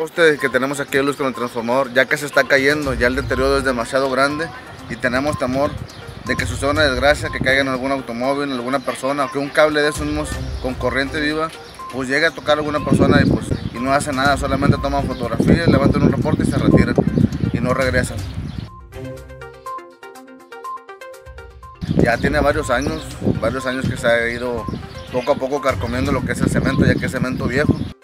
poste que tenemos aquí de luz con el transformador, ya que se está cayendo, ya el deterioro es demasiado grande y tenemos temor de que suceda una desgracia, que caiga en algún automóvil, en alguna persona, o que un cable de esos mismos con corriente viva pues llegue a tocar a alguna persona y no hace nada, solamente toman fotografías, levantan un reporte y se retiran y no regresan. Ya tiene varios años que se ha ido poco a poco carcomiendo lo que es el cemento, ya que es cemento viejo.